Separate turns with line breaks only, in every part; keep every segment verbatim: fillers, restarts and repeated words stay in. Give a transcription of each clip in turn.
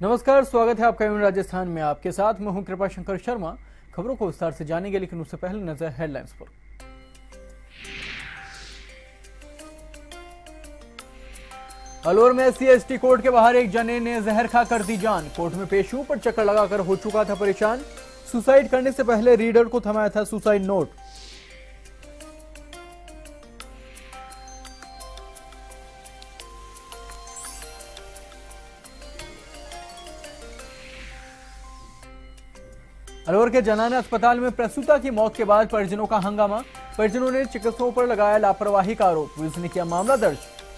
नमस्कार, स्वागत है आपका यूं राजस्थान में। आपके साथ मैं हूं कृपा शंकर शर्मा। खबरों को विस्तार से जानेंगे, लेकिन उससे पहले नजर हेडलाइंस पर। अलवर में S C S T court के बाहर एक जने ने जहर खाकर दी जान। कोर्ट में पेश हुआ पर चक्कर लगाकर हो चुका था परेशान। सुसाइड करने से पहले रीडर को थमाया था सुसाइड नोट। अलवर के जनाना अस्पताल में प्रसूता की मौत के बाद परिजनों का हंगामा। परिजनों ने चिकित्सकों पर लगाया लापरवाही का आरोप। पुलिस ने किया मामला दर्ज।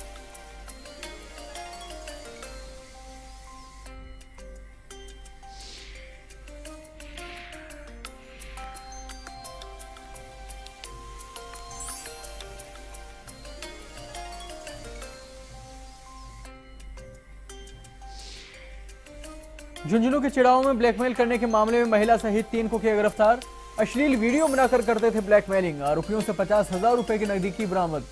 झुंझुनू के चिड़ाओं में ब्लैकमेल करने के मामले में महिला सहित तीन को किया गिरफ्तार। अश्लील वीडियो बनाकर करते थे ब्लैकमेलिंग। आरोपियों से पचास हजार रुपए की नकदी की बरामद।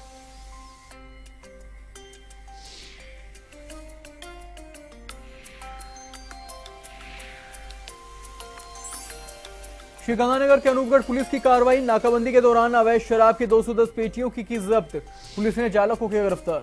श्रीगंगानगर के अनूपगढ़ पुलिस की कार्रवाई। नाकाबंदी के दौरान अवैध शराब की दो सौ दस पेटियों की की जब्त। पुलिस ने चालक को किया गिरफ्तार।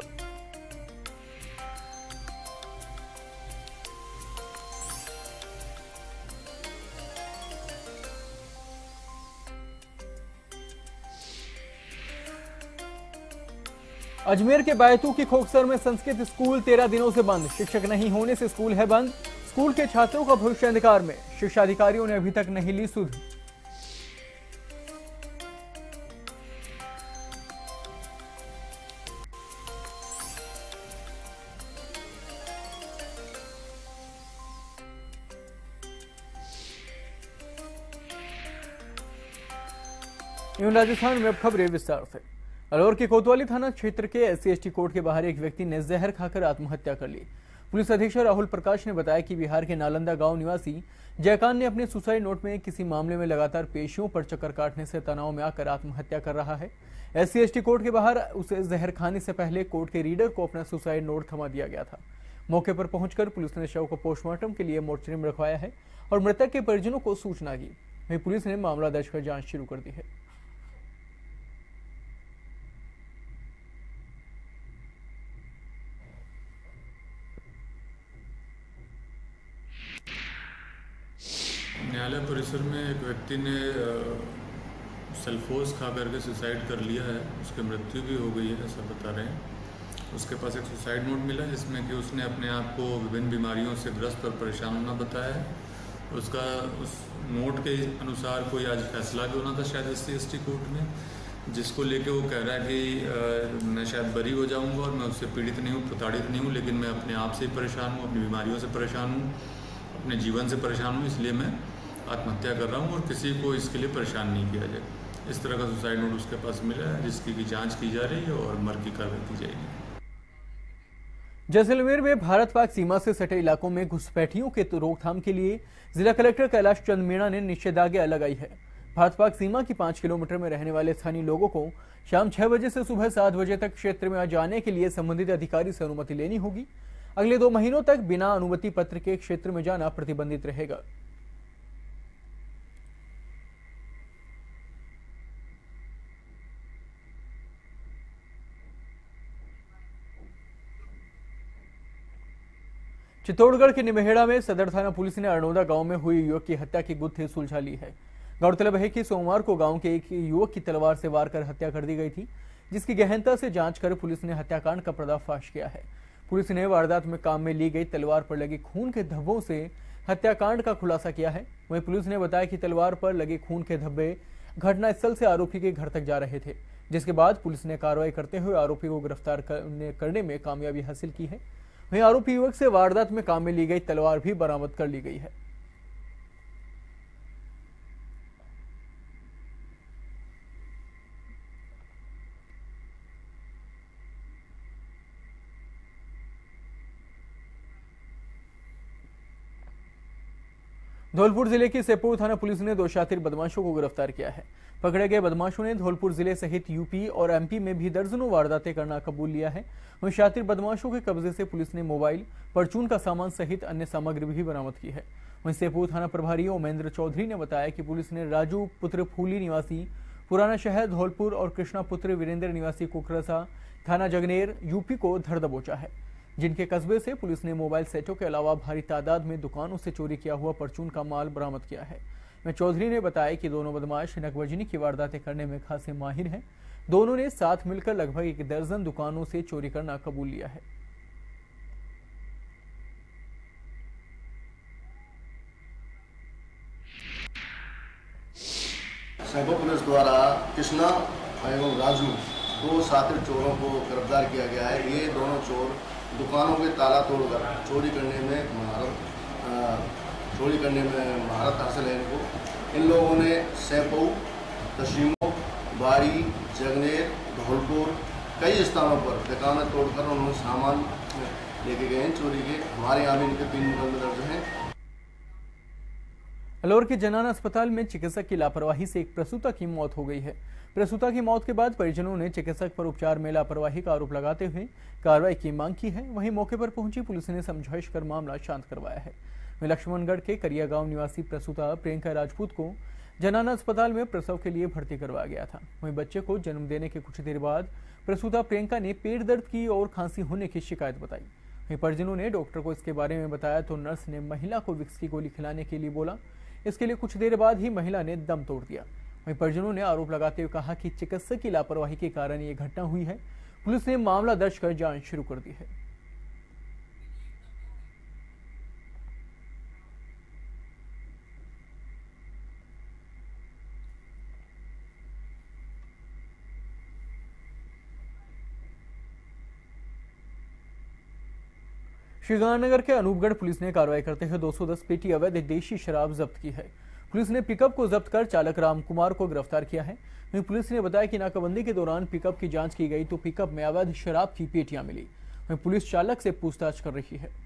अजमेर के बैतू की खोखसर में संस्कृत स्कूल तेरह दिनों से बंद। शिक्षक नहीं होने से स्कूल है बंद। स्कूल के छात्रों का भविष्य अंधकार में। शिक्षा अधिकारियों ने अभी तक नहीं ली सुध। यूं राजस्थान में अब खबरें विस्तार से। अलवर के कोतवाली थाना क्षेत्र के S C S T court के बाहर एक व्यक्ति ने जहर खाकर आत्महत्या कर ली। पुलिस अधीक्षक राहुल प्रकाश ने बताया कि बिहार के नालंदा गांव निवासी जयकांत ने अपने सुसाइड नोट में किसी मामले में लगातार पेशियों पर चक्कर काटने से तनाव में आकर आत्महत्या कर रहा है। S C S T court के बाहर उसे जहर खाने से पहले कोर्ट के रीडर को अपना सुसाइड नोट थमा दिया गया था। मौके पर पहुंचकर पुलिस ने शव को पोस्टमार्टम के लिए मोर्चरी में रखवाया है और मृतक के परिजनों को सूचना दी। वहीं पुलिस ने मामला दर्ज कर जांच शुरू कर दी है।
न्यायालय परिसर में एक व्यक्ति ने सल्फोस खा करके सुसाइड कर लिया है। उसकी मृत्यु भी हो गई है, ऐसा बता रहे हैं। उसके पास एक सुसाइड नोट मिला जिसमें कि उसने अपने आप को विभिन्न बीमारियों से ग्रस्त और परेशान होना बताया है। उसका उस नोट के अनुसार कोई आज फैसला भी होना था शायद S C S T court में, जिसको लेके वो कह रहा है कि आ, मैं शायद बरी हो जाऊँगा और मैं उससे पीड़ित नहीं हूँ, प्रताड़ित नहीं हूँ, लेकिन मैं अपने आप से परेशान हूँ, अपनी बीमारियों से परेशान हूँ, अपने जीवन से परेशान हूँ, इसलिए मैं आत्महत्या कर रहा हूँ और किसी को इसके लिए परेशान नहीं किया जाए। इस तरह का सुसाइड नोट उसके पास मिला है, जिसकी भी जांच की जा रही है और मर्ग की कार्रवाई की जाएगी।
जैसलमेर में भारत पाक सीमा से सटे इलाकों में घुसपैठियों के रोकथाम के लिए जिला कलेक्टर कैलाश चंद मीणा ने निषेधाज्ञा लगाई है। भारत पाक सीमा की पांच किलोमीटर में रहने वाले स्थानीय लोगों को शाम छह बजे से सुबह सात बजे तक क्षेत्र में आ जाने के लिए संबंधित अधिकारी से अनुमति लेनी होगी। अगले दो महीनों तक बिना अनुमति पत्र के क्षेत्र में जाना प्रतिबंधित रहेगा। चित्तौड़गढ़ के निमेहड़ा में सदर थाना पुलिस ने अरनोदा गांव में हुई युवक की हत्या की गुत्थी सुलझा ली है। गौरतलब है कि सोमवार को गांव के एक युवक की तलवार से वार कर हत्या कर दी गई थी, जिसकी गहनता से जांच कर पुलिस ने हत्याकांड का पर्दाफाश किया है। पुलिस ने वारदात में काम में ली गई तलवार पर लगे खून के धब्बों से हत्याकांड का खुलासा किया है। वहीं पुलिस ने बताया कि तलवार पर लगे खून के धब्बे घटनास्थल से आरोपी के घर तक जा रहे थे, जिसके बाद पुलिस ने कार्रवाई करते हुए आरोपी को गिरफ्तार करने में कामयाबी हासिल की है। वहीं आरोपी युवक से वारदात में काम में ली गई तलवार भी बरामद कर ली गई है। धौलपुर जिले की सेपोऊ थाना पुलिस ने दो शातिर बदमाशों को गिरफ्तार किया है। पकड़े गए बदमाशों ने धौलपुर जिले सहित यूपी और एमपी में भी दर्जनों वारदातें करना कबूल लिया है। वहीं शातिर बदमाशों के कब्जे से पुलिस ने मोबाइल, परचून का सामान सहित अन्य सामग्री भी बरामद की है। वहीं सेपोऊ थाना प्रभारी ओमेंद्र चौधरी ने बताया कि पुलिस ने राजू पुत्र फूली निवासी पुराना शहर धौलपुर और कृष्णा पुत्र वीरेंद्र निवासी कुकरसा थाना जगनेर यूपी को धर दबोचा है, जिनके कस्बे से पुलिस ने मोबाइल सेटों के अलावा भारी तादाद में दुकानों से चोरी किया हुआ परचून का माल बरामद किया है। वहीं चौधरी ने बताया कि दोनों बदमाश नकबजनी की वारदातें करने में खासे माहिर हैं। दोनों ने साथ मिलकर लगभग एक दर्जन दुकानों से चोरी करना कबूल लिया है।
सेपोऊ पुलिस द्वारा कृष्णा एवं राजू दो शातिर चोरों को गिरफ्तार किया गया है। ये दोनों चोर दुकानों के ताला तोड़कर चोरी करने में महारत चोरी करने में महारत हासिल है इनको। इन लोगों ने सेपोऊ, तशीमो, बाड़ी, जगनेर, धौलपुर कई स्थानों पर दुकानें तोड़कर उन्होंने सामान लेके गए हैं चोरी के। हमारे यहाँ भी इनके तीन मुकदमे दर्ज हैं।
अलवर के जनाना अस्पताल में चिकित्सक की लापरवाही से एक प्रसूता की मौत हो गई है। प्रसूता की मौत के बाद परिजनों ने चिकित्सक पर उपचार में लापरवाही का आरोप लगाते हुए कार्रवाई की मांग की है। वहीं मौके पर पहुंची पुलिस ने समझाइश कर मामला शांत करवाया है। वहीं लक्ष्मणगढ़ के करिया गांव निवासी प्रसूता प्रियंका राजपूत को जनाना अस्पताल में प्रसव के लिए भर्ती करवाया गया था। वहीं बच्चे को जन्म देने के कुछ देर बाद प्रसूता प्रियंका ने पेट दर्द की और खांसी होने की शिकायत बताई। वहीं परिजनों ने डॉक्टर को इसके बारे में बताया तो नर्स ने महिला को विक्स की गोली खिलाने के लिए बोला। इसके लिए कुछ देर बाद ही महिला ने दम तोड़ दिया। वहीं परिजनों ने आरोप लगाते हुए कहा कि चिकित्सक की लापरवाही के कारण ये घटना हुई है। पुलिस ने मामला दर्ज कर जांच शुरू कर दी है। श्रीगंगानगर के अनूपगढ़ पुलिस ने कार्रवाई करते हुए दो सौ दस पेटी अवैध देशी शराब जब्त की है। पुलिस ने पिकअप को जब्त कर चालक राम कुमार को गिरफ्तार किया है। वहीं पुलिस ने बताया कि नाकाबंदी के दौरान पिकअप की जांच की गई तो पिकअप में अवैध शराब की पेटियां मिली। वहीं पुलिस चालक से पूछताछ कर रही है।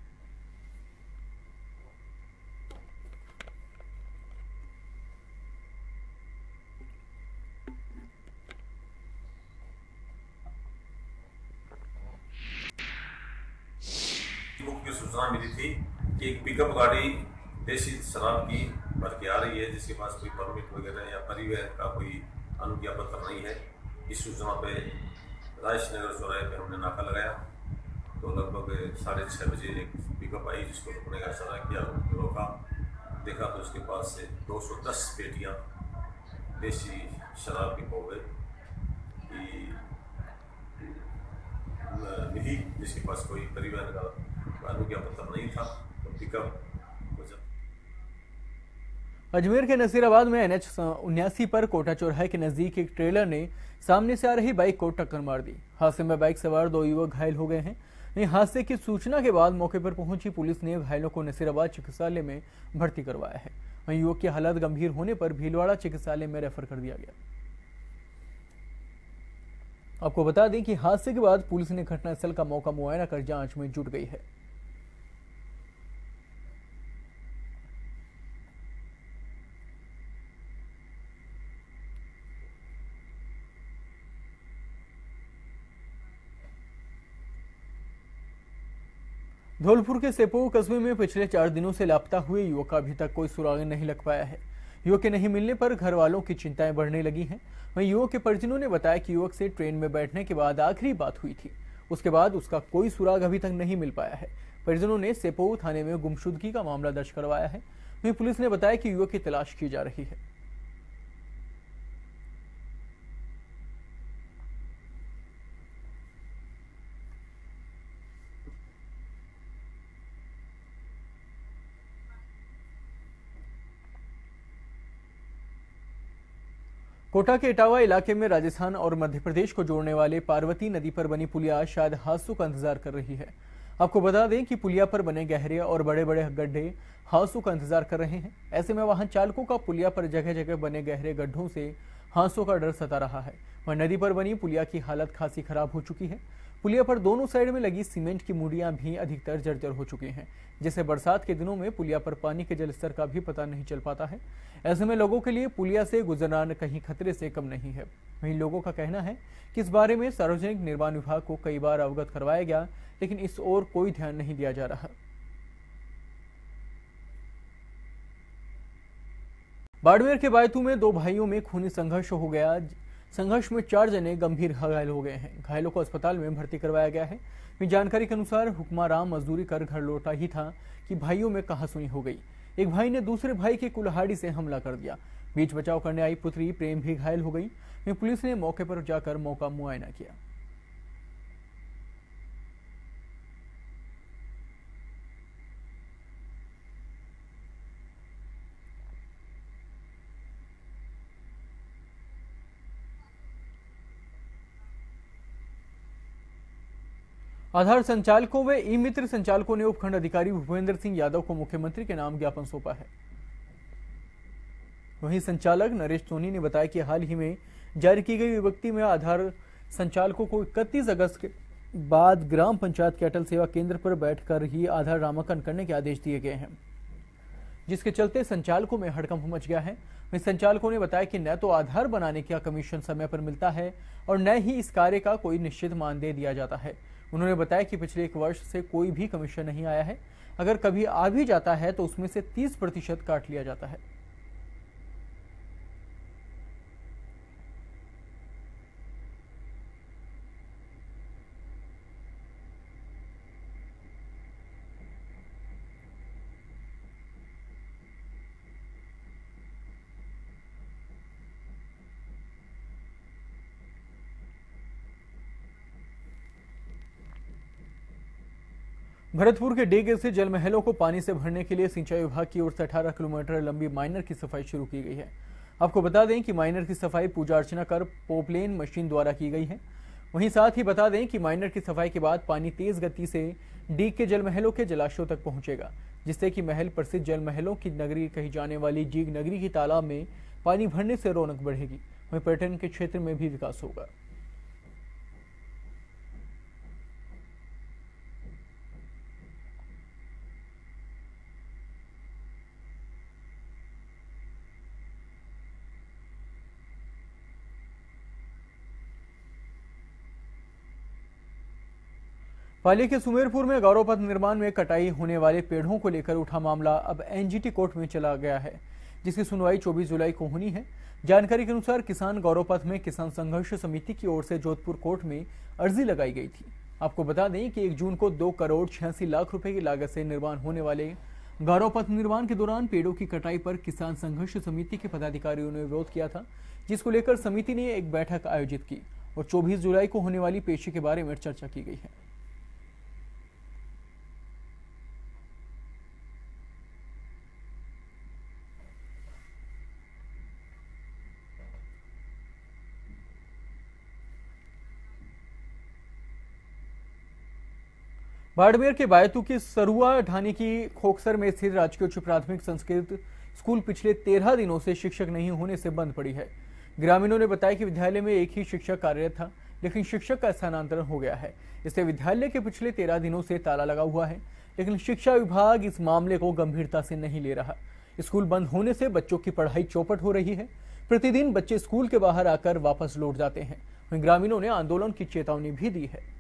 की सूचना मिली थी कि एक पिकअप गाड़ी देशी शराब की भर के आ रही है, जिसके पास कोई परमिट वगैरह या परिवहन का कोई अनुज्ञा पत्र नहीं है। इस सूचना पे राजेश नगर चौराहे पे हमने नाका लगाया तो लगभग साढ़े छः बजे एक पिकअप आई जिसको रुकने का इशारा किया, रोका, देखा तो उसके पास से दो सौ दस पेटियाँ देशी शराब की हो गई मिली, जिसके पास कोई परिवहन का अनुज्ञा पत्र नहीं था। तो पिकअप
अजमेर के नसीराबाद में एन एच उन्यासी पर कोटा चौराहे के नजदीक एक ट्रेलर ने सामने से आ रही बाइक को टक्कर मार दी। हादसे में बाइक सवार दो युवक घायल हो गए हैं। वहीं हादसे की सूचना के बाद मौके पर पहुंची पुलिस ने घायलों को नसीराबाद चिकित्सालय में भर्ती करवाया है। वहीं युवक की हालत गंभीर होने पर भीलवाड़ा चिकित्सालय में रेफर कर दिया गया। आपको बता दें कि हादसे के बाद पुलिस ने घटनास्थल का मौका मुआयना कर जांच में जुट गई है। धौलपुर के सेपोऊ कस्बे में पिछले चार दिनों से लापता हुए युवक का अभी तक कोई सुराग नहीं लग पाया है। युवक के नहीं मिलने पर घर वालों की चिंताएं बढ़ने लगी हैं। वहीं युवक के परिजनों ने बताया कि युवक से ट्रेन में बैठने के बाद आखिरी बात हुई थी, उसके बाद उसका कोई सुराग अभी तक नहीं मिल पाया है। परिजनों ने सेपोऊ थाने में गुमशुदगी का मामला दर्ज करवाया है। वहीं पुलिस ने बताया कि युवक की तलाश की जा रही है। कोटा के इटावा इलाके में राजस्थान और मध्य प्रदेश को जोड़ने वाले पार्वती नदी पर बनी पुलिया शायद हादसों का इंतजार कर रही है। आपको बता दें कि पुलिया पर बने गहरे और बड़े बड़े गड्ढे हादसों का इंतजार कर रहे हैं। ऐसे में वाहन चालकों का पुलिया पर जगह जगह बने गहरे गड्ढों से हादसों का डर सता रहा है। वहीं नदी पर बनी पुलिया की हालत खासी खराब हो चुकी है। पुलिया पर दोनों साइड में लगी सीमेंट की मूड़ियां भी अधिकतर जर्जर हो चुकी हैं, जिससे बरसात के दिनों में पुलिया पर पानी के जलस्तर का भी पता नहीं चल पाता है। ऐसे में लोगों के लिए पुलिया से गुजरना कहीं खतरे से कम नहीं है। वहीं लोगों का कहना है कि इस बारे में सार्वजनिक निर्माण विभाग को कई बार अवगत करवाया गया, लेकिन इस ओर कोई ध्यान नहीं दिया जा रहा। बाड़मेर के बायतू में दो भाइयों में खूनी संघर्ष हो गया। संघर्ष में चार जने गंभीर घायल हो गए हैं। घायलों को अस्पताल में भर्ती करवाया गया है। जानकारी के अनुसार हुक्माराम मजदूरी कर घर लौटा ही था कि भाइयों में कहासुनी हो गई। एक भाई ने दूसरे भाई के कुल्हाड़ी से हमला कर दिया। बीच बचाव करने आई पुत्री प्रेम भी घायल हो गई। पुलिस ने मौके पर जाकर मौका मुआयना किया। आधार संचालकों व ई मित्र संचालकों ने उपखंड अधिकारी भूपेंद्र सिंह यादव को मुख्यमंत्री के नाम ज्ञापन सौंपा है। वहीं संचालक नरेश सोनी ने बताया कि हाल ही में जारी की गई विज्ञप्ति में आधार संचालकों को इकतीस अगस्त के बाद ग्राम पंचायत के अटल सेवा केंद्र पर बैठकर ही आधार नामांकन करने के आदेश दिए गए हैं, जिसके चलते संचालकों में हड़कंप मच गया है। वहीं संचालकों ने बताया कि न तो आधार बनाने का कमीशन समय पर मिलता है और न ही इस कार्य का कोई निश्चित मानदेय दिया जाता है। उन्होंने बताया कि पिछले एक वर्ष से कोई भी कमीशन नहीं आया है। अगर कभी आ भी जाता है तो उसमें से तीस प्रतिशत काट लिया जाता है। भरतपुर के डेगे से जल महलों को पानी से भरने के लिए सिंचाई विभाग की ओर से अठारह किलोमीटर लंबी माइनर की सफाई शुरू की गई है। आपको बता दें कि माइनर की सफाई पूजा अर्चना कर पोपलेन मशीन द्वारा की गई है। वहीं साथ ही बता दें कि माइनर की सफाई के बाद पानी तेज गति से डीग के जल महलों के जलाशयों तक पहुंचेगा, जिससे कि महल प्रसिद्ध जल महलों की नगरी कही जाने वाली जीग नगरी की तालाब में पानी भरने से रौनक बढ़ेगी। वहीं पर्यटन के क्षेत्र में भी विकास होगा। पाली के सुमेरपुर में गौरव पथ निर्माण में कटाई होने वाले पेड़ों को लेकर उठा मामला अब एनजीटी कोर्ट में चला गया है, जिसकी सुनवाई चौबीस जुलाई को होनी है। जानकारी के अनुसार किसान गौरव पथ में किसान संघर्ष समिति की ओर से जोधपुर कोर्ट में अर्जी लगाई गई थी। आपको बता दें कि एक जून को दो करोड़ छियासी लाख रुपए की लागत से निर्माण होने वाले गौरव पथ निर्माण के दौरान पेड़ों की कटाई पर किसान संघर्ष समिति के पदाधिकारियों ने विरोध किया था, जिसको लेकर समिति ने एक बैठक आयोजित की और चौबीस जुलाई को होने वाली पेशी के बारे में चर्चा की गई है। बाड़मेर के बायतू की सरुआ ढानी की खोखसर में स्थित राजकीय उच्च प्राथमिक संस्कृत स्कूल पिछले तेरह दिनों से शिक्षक नहीं होने से बंद पड़ी है। ग्रामीणों ने बताया कि विद्यालय में एक ही शिक्षक कार्यरत था, लेकिन शिक्षक का स्थानांतरण हो गया है। इससे विद्यालय के पिछले तेरह दिनों से ताला लगा हुआ है, लेकिन शिक्षा विभाग इस मामले को गंभीरता से नहीं ले रहा। स्कूल बंद होने से बच्चों की पढ़ाई चौपट हो रही है। प्रतिदिन बच्चे स्कूल के बाहर आकर वापस लौट जाते हैं। वहीं ग्रामीणों ने आंदोलन की चेतावनी भी दी है।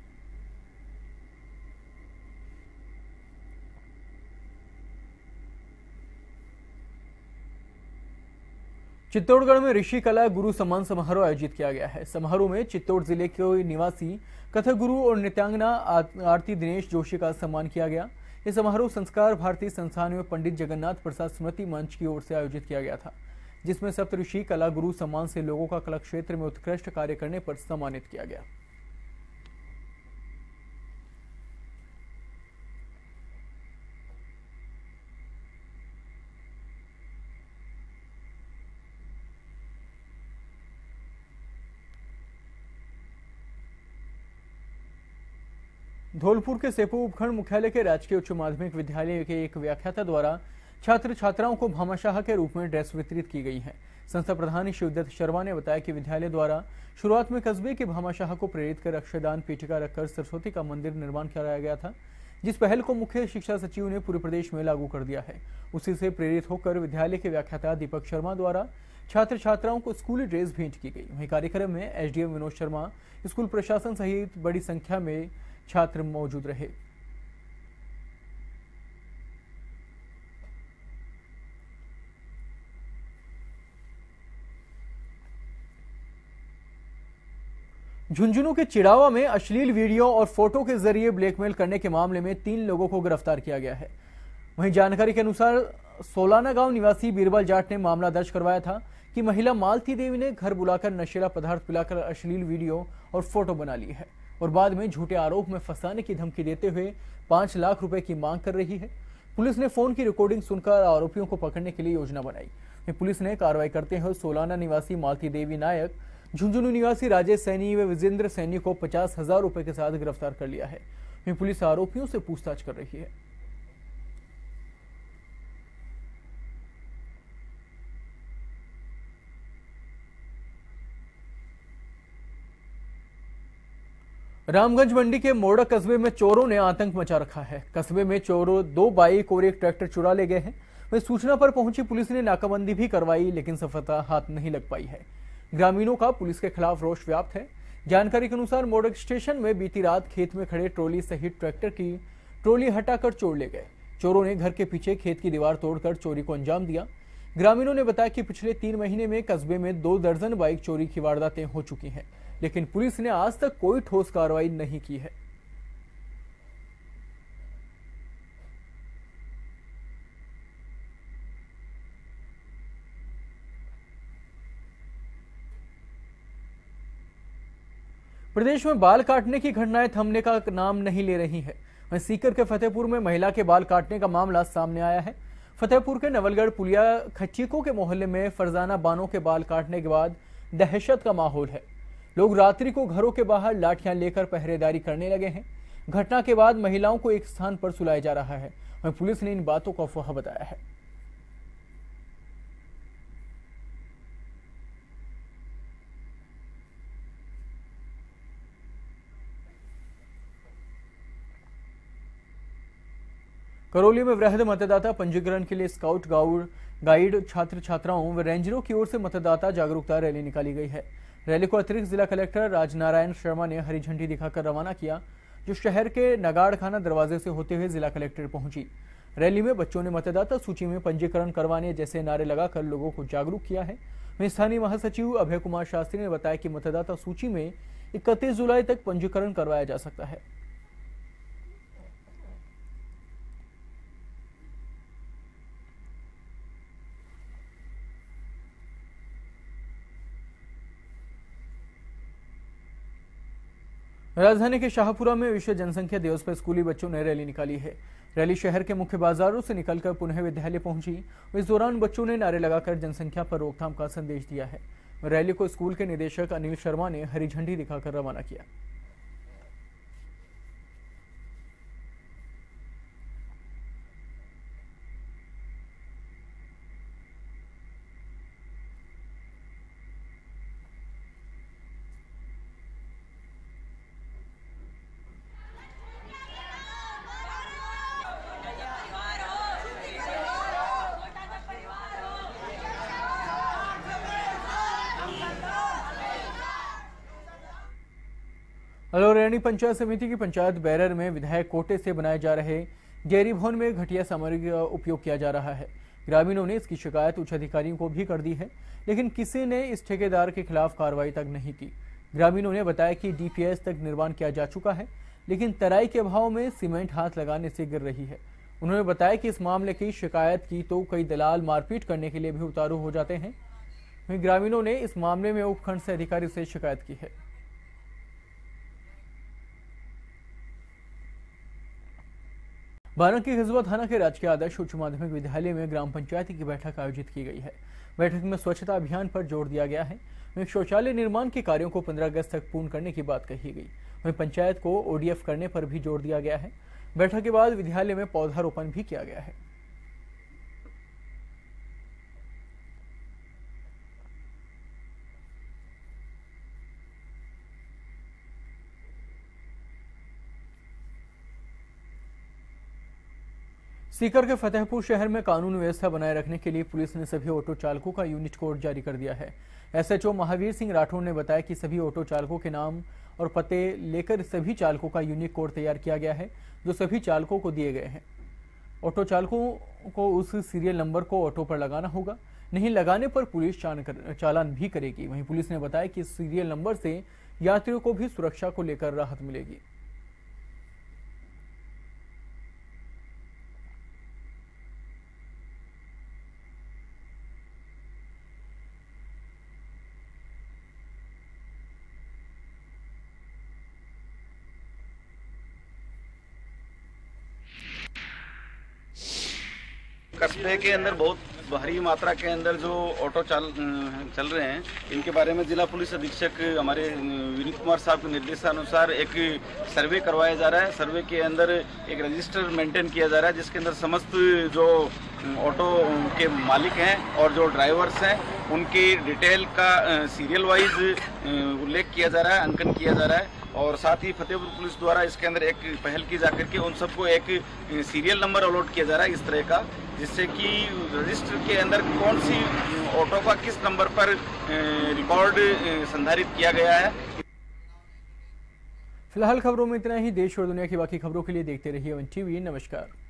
चित्तौड़गढ़ में ऋषि कला गुरु सम्मान समारोह आयोजित किया गया है। समारोह में चित्तौड़ जिले के निवासी कथक गुरु और नृत्यांगना आरती दिनेश जोशी का सम्मान किया गया। यह समारोह संस्कार भारती संस्थान में पंडित जगन्नाथ प्रसाद स्मृति मंच की ओर से आयोजित किया गया था, जिसमें सप्तऋषि कला गुरु सम्मान से लोगों का कला क्षेत्र में उत्कृष्ट कार्य करने पर सम्मानित किया गया। धौलपुर के सेपू उपखंड मुख्यालय के राजकीय उच्च माध्यमिक विद्यालय के एक व्याख्याता द्वारा छात्र छात्राओं को भामाशाह के रूप में ड्रेस वितरित की गई है। संस्था प्रधान शिवदत्त शर्मा ने बताया कि विद्यालय द्वारा शुरुआत में कस्बे के भामाशाह को प्रेरित कर अक्षरदान पीठिका रखकर सरस्वती का मंदिर निर्माण कराया गया था, जिस पहल को मुख्य शिक्षा सचिव ने पूरे प्रदेश में लागू कर दिया है। उसी से प्रेरित होकर विद्यालय के व्याख्याता दीपक शर्मा द्वारा छात्र छात्राओं को स्कूली ड्रेस भेंट की गई। वहीं कार्यक्रम में एसडीएम विनोद शर्मा, स्कूल प्रशासन सहित बड़ी संख्या में छात्र मौजूद रहे। झुंझुनू के चिड़ावा में अश्लील वीडियो और फोटो के जरिए ब्लैकमेल करने के मामले में तीन लोगों को गिरफ्तार किया गया है। वहीं जानकारी के अनुसार सोलाना गांव निवासी बीरबल जाट ने मामला दर्ज करवाया था कि महिला मालती देवी ने घर बुलाकर नशीला पदार्थ पिलाकर अश्लील वीडियो और फोटो बना ली है और बाद में झूठे आरोप में फंसाने की धमकी देते हुए पांच लाख रुपए की मांग कर रही है। पुलिस ने फोन की रिकॉर्डिंग सुनकर आरोपियों को पकड़ने के लिए योजना बनाई। पुलिस ने कार्रवाई करते हुए सोलाना निवासी मालती देवी नायक, झुंझुनू निवासी राजेश सैनी व विजेंद्र सैनी को पचास हजार रुपए के साथ गिरफ्तार कर लिया है। पुलिस आरोपियों से पूछताछ कर रही है। रामगंज मंडी के मोड़ा कस्बे में चोरों ने आतंक मचा रखा है। कस्बे में चोरों दो बाइक और एक ट्रैक्टर चुरा ले गए हैं। वहीं सूचना पर पहुंची पुलिस ने नाकाबंदी भी करवाई, लेकिन सफलता हाथ नहीं लग पाई है। ग्रामीणों का पुलिस के खिलाफ रोष व्याप्त है। जानकारी के अनुसार मोड़क स्टेशन में बीती रात खेत में खड़े ट्रॉली सहित ट्रैक्टर की ट्रॉली हटाकर चोर ले गए। चोरों ने घर के पीछे खेत की दीवार तोड़कर चोरी को अंजाम दिया। ग्रामीणों ने बताया कि पिछले तीन महीने में कस्बे में दो दर्जन बाइक चोरी की वारदातें हो चुकी हैं, लेकिन पुलिस ने आज तक कोई ठोस कार्रवाई नहीं की है। प्रदेश में बाल काटने की घटनाएं थमने का नाम नहीं ले रही है। वहीं सीकर के फतेहपुर में महिला के बाल काटने का मामला सामने आया है। फतेहपुर के नवलगढ़ पुलिया खच्चीकों के मोहल्ले में फरजाना बानों के बाल काटने के बाद दहशत का माहौल है। लोग रात्रि को घरों के बाहर लाठियां लेकर पहरेदारी करने लगे हैं। घटना के बाद महिलाओं को एक स्थान पर सुलाया जा रहा है। वहीं पुलिस ने इन बातों को अफवाह बताया है। करौली में वृहद मतदाता पंजीकरण के लिए स्काउट गाउड गाइड छात्र छात्राओं व रेंजरों की ओर से मतदाता जागरूकता रैली निकाली गई है। रैली को अतिरिक्त जिला कलेक्टर राजनारायण शर्मा ने हरी झंडी दिखाकर रवाना किया, जो शहर के नगाड़ खाना दरवाजे से होते हुए जिला कलेक्टर पहुंची। रैली में बच्चों ने मतदाता सूची में पंजीकरण करवाने जैसे नारे लगाकर लोगों को जागरूक किया है। वहीं स्थानीय महासचिव अभय कुमार शास्त्री ने बताया कि मतदाता सूची में इकतीस जुलाई तक पंजीकरण करवाया जा सकता है। राजधानी के शाहपुरा में विश्व जनसंख्या दिवस पर स्कूली बच्चों ने रैली निकाली है। रैली शहर के मुख्य बाजारों से निकलकर पुनः विद्यालय पहुंची। इस दौरान बच्चों ने नारे लगाकर जनसंख्या पर रोकथाम का संदेश दिया है। रैली को स्कूल के निदेशक अनिल शर्मा ने हरी झंडी दिखाकर रवाना किया। अलौरैनी पंचायत समिति की पंचायत बैरर में विधायक कोटे से बनाए जा रहे डेयरी भवन में घटिया सामग्री का उपयोग किया जा रहा है। ग्रामीणों ने इसकी शिकायत उच्च अधिकारियों को भी कर दी है, लेकिन किसी ने इस ठेकेदार के खिलाफ कार्रवाई तक नहीं की। ग्रामीणों ने बताया कि डीपीएस तक निर्माण किया जा चुका है, लेकिन तराई के अभाव में सीमेंट हाथ लगाने से गिर रही है। उन्होंने बताया कि इस मामले की शिकायत की तो कई दलाल मारपीट करने के लिए भी उतारू हो जाते हैं। वहीं ग्रामीणों ने इस मामले में उपखंड से अधिकारी से शिकायत की है। बारांकी कस्बा थाना के राजकीय आदर्श उच्च माध्यमिक विद्यालय में ग्राम पंचायत की बैठक आयोजित की गई है। बैठक में स्वच्छता अभियान पर जोर दिया गया है। शौचालय निर्माण के कार्यों को पंद्रह अगस्त तक पूर्ण करने की बात कही गई। वहीं पंचायत को ओडीएफ करने पर भी जोर दिया गया है। बैठक के बाद विद्यालय में पौधारोपण भी किया गया है। सीकर के फतेहपुर शहर में कानून व्यवस्था बनाए रखने के लिए पुलिस ने सभी ऑटो चालकों का यूनिट कोड जारी कर दिया है। एसएचओ महावीर सिंह राठौर ने बताया कि सभी ऑटो चालकों के नाम और पते लेकर सभी चालकों का यूनिक कोड तैयार किया गया है, जो सभी चालकों को दिए गए हैं। ऑटो चालकों को उस सीरियल नंबर को ऑटो पर लगाना होगा, नहीं लगाने पर पुलिस चालान भी करेगी। वहीं पुलिस ने बताया कि सीरियल नंबर से यात्रियों को भी सुरक्षा को लेकर राहत मिलेगी।
कस्बे के अंदर बहुत भारी मात्रा के अंदर जो ऑटो चाल चल रहे हैं, इनके बारे में जिला पुलिस अधीक्षक हमारे विनीत कुमार साहब के निर्देशानुसार एक सर्वे करवाया जा रहा है। सर्वे के अंदर एक रजिस्टर मेंटेन किया जा रहा है, जिसके अंदर समस्त जो ऑटो के मालिक हैं और जो ड्राइवर्स हैं उनकी डिटेल का सीरियल वाइज उल्लेख किया जा रहा है, अंकन किया जा रहा है। और साथ ही फतेहपुर पुलिस द्वारा इसके अंदर एक पहल की जाकर के उन सबको एक सीरियल नंबर अलॉट किया जा रहा है इस तरह का, जिससे कि रजिस्टर के अंदर कौन सी ऑटो का किस नंबर पर रिकॉर्ड संधारित किया गया है।
फिलहाल खबरों में इतना ही। देश और दुनिया की बाकी खबरों के लिए देखते रहिए वन टीवी। नमस्कार।